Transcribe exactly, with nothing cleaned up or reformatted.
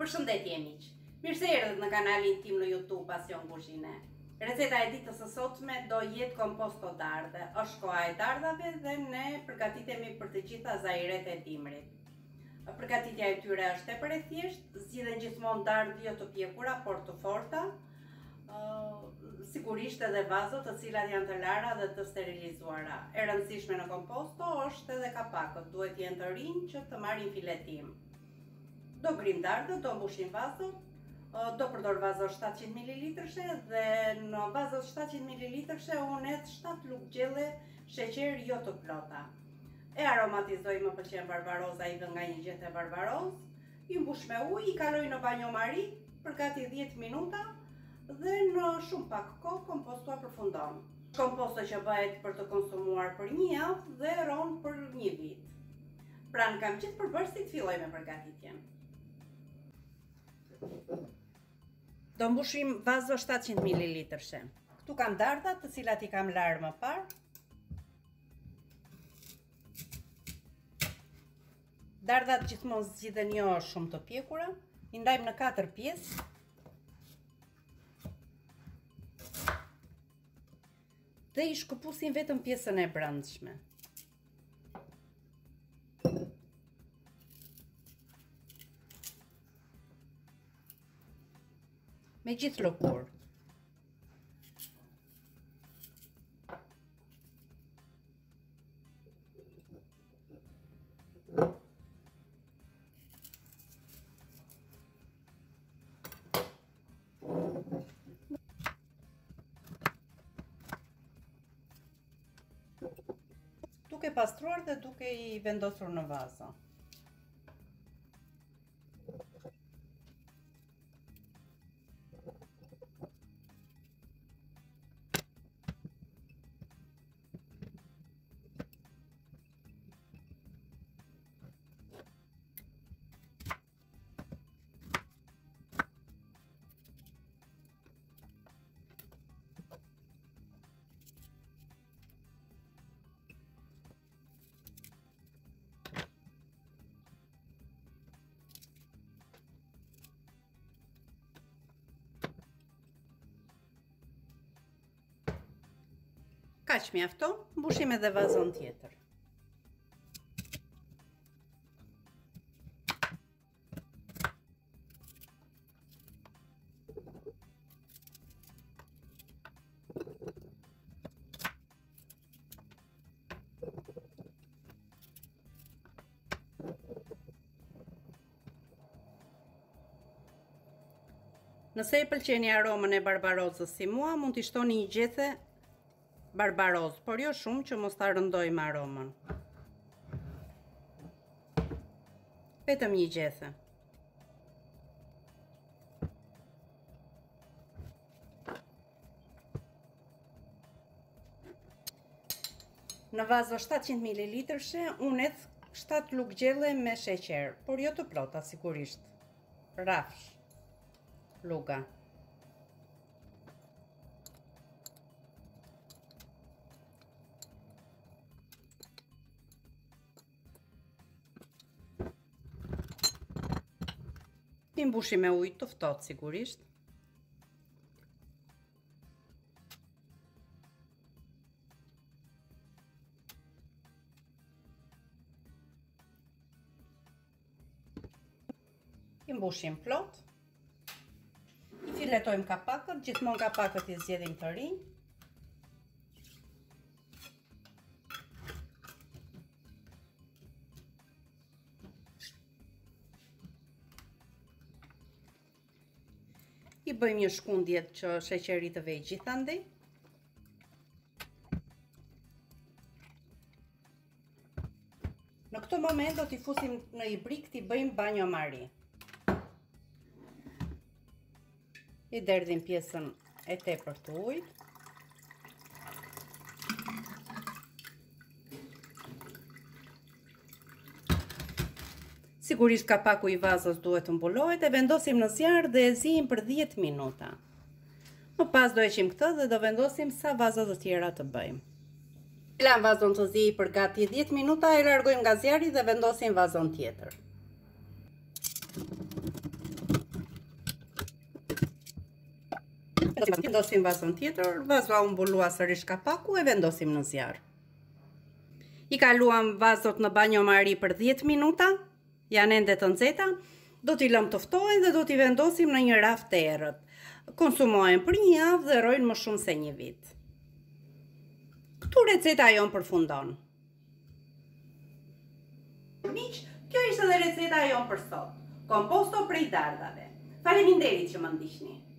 Përshëndetje miq. Mirë se erdhët në kanalin tim në YouTube Pasion Kuzhine. Receta e ditës së sotme do jetë komposto dardhe. Është koha e dardhave dhe ne përgatitemi për të gjitha zairet e dimrit. Përgatitja e tyre është tepër e thjeshtë, zgjidhen gjithmonë dardhë jo të pjekura, por të forta. Uh, sigurisht edhe vazot të cilat janë të lara dhe të sterilizuara. E rëndësishme në komposto është edhe kapakët, duhet jenë të rinj që të marrin filetim. Do grim dardhët, do mbushim vazot, do përdor vazot shtatëqind mililitrëshe dhe në vazot shtatëqind mililitrëshe unë hedh shtatë lugë gjelle sheqer jo të plota. E aromatizoj, më pëlqen barbaroza, i vë nga një gjethe barbaroz, i mbush me ujë, i kaloj në banjo mari për gati dhjetë minuta dhe në shumë pak kohë komposto përfundon. Komposto që bëhet për të konsumuar për një javë dhe ron për një vit. Pra në kam gjithë përbërësit, filloj me përgatitjen. Do mbushim vazo shtatëqind mililitrëshe. Këtu kam dardhat të cilat i kam larë më parë. Dardhat gjithmonë zgjidhen jo shumë të pjekura. I ndajmë në katër pjesë. Dhe i shkëpusim vetëm pjesën e brendshme. Me gjithë lëkurë. Duke pastruar dhe duke i vendosur në vazo. Kaq mjafton, mbushim edhe vazon tjetër. Nëse i pëlqeni aromën e barbarozës si mua, mund t'i shtoni një gjethe barbaroz, por jo shumë që mos ta rëndojmë aromën. Vetëm një gjethe. Në vazo shtatëqind mililitrëshe unë hedh shtatë lugë gjelle me sheqer, por jo të plota sigurisht. Rafsh luga. I mbushim me ujë të ftohtë sigurisht. I mbushim plot. I filetojmë kapakët, gjithmonë kapakët i zgjedhim të rinj. I bëjmë një shkundje që sheqeri të vejë gjithandej. Në këtë moment do t'i fusim në ibrik, t'i bëjmë banjo mari. I derdhim pjesën e tepërt të ujit. Sigurisht kapaku i vazos duhet të mbulohet e vendosim në zjarr dhe e ziejmë për dhjetë minuta. Më pas do heqim këtë dhe do vendosim sa vazo të tjera të bëjmë. Lan vazon të ziej për gati dhjetë minuta, e largojmë nga zjarri dhe vendosim vazon tjetër. Vendosim vazon tjetër, vazoa u mbulua sërish kapaku e vendosim në zjarr. I kaluam vazot në banjomari për dhjetë minuta, janë ende të nxehta, do t'i lëm të ftohen dhe do t'i vendosim në një raft të errët. Konsumohen për një javë dhe rrojnë më shumë se një vit. Këtu receta jon përfundon. Miq, kjo ishte dhe receta jon për sot. Komposto prej dardhave. Faleminderit që më ndiqni.